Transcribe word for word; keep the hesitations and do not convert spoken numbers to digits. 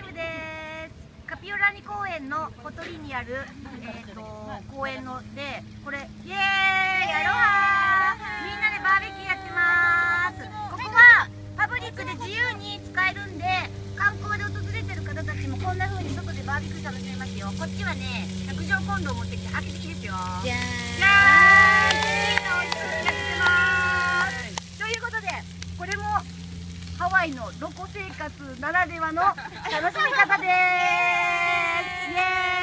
イムです。カピオラニ公園のほとりにある、えー、と公園ので、これイエーイアロハー、みんなでバーベキューやってます。ここはパブリックで自由に使えるんで、観光で訪れてる方たちもこんな風に外でバーベキュー楽しめますよ。こっちはね、百条コンロを持ってきて開けてきですよ。じゃーん、じゃーん、美味しく焼けてます。ということで、これもハワイのロコ生活ならではの楽しみ方です。イエーイ。